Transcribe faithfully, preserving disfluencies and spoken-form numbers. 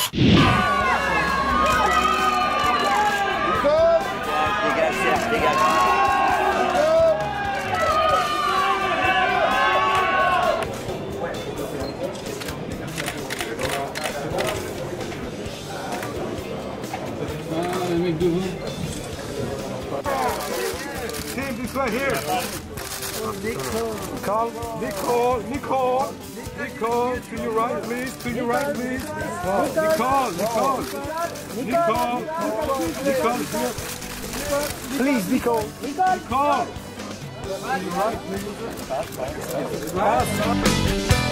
Dégage, Serge, dégage. Team, this way here. Nicole. Nicole, Nicole, Nicole, to your right, please. To your right, please. Nicole, Nicole, Nicole, Nicole, here. Please, Nicole. Nicole. To your right, please.